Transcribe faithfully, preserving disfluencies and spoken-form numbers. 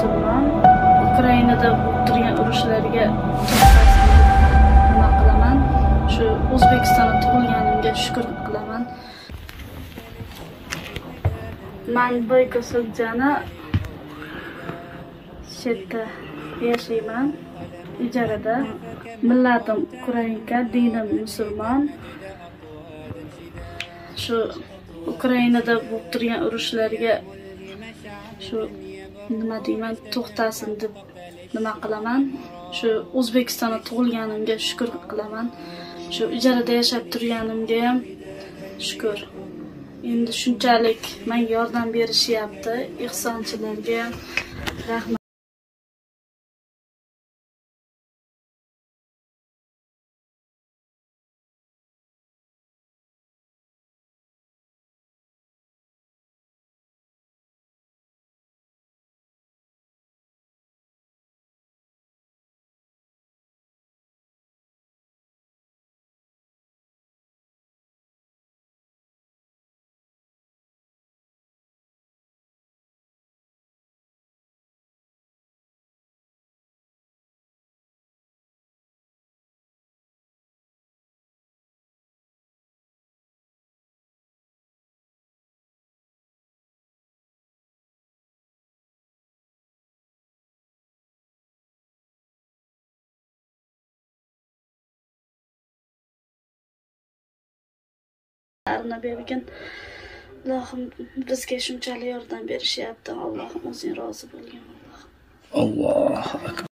musulmon. Ukrainada bo'lib turgan urushlarga nima qilaman? Shu O'zbekistonda tug'ilganimga shukr qilaman. Men Boyko So'ljana yerda yashayman, ijarada. Millatim Ukrainka, dinim musulmon. Shu Ukrainada bo'lib turgan urushlarga shu nima deyman, to'xtasin deb nima qilaman. Shu O'zbekistonda tug'ilganimga shukr qilaman. Shu ijarada yashab turganimga ham shukr. Endi shunchalik menga yordam berishyapti, ihsonchilarga rahmat. Arna bergan Allohim bizga shunchalik yordam berishyapti. Allohim o'zing rozi bo'lgin. Alloh. Alloh.